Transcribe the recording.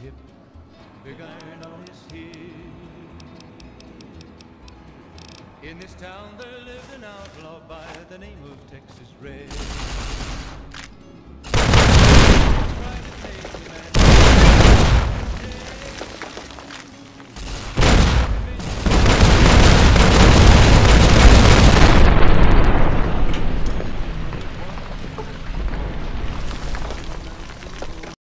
hip, big iron on his heel. In this town there lived an outlaw by the name of Texas Red. Tried to take him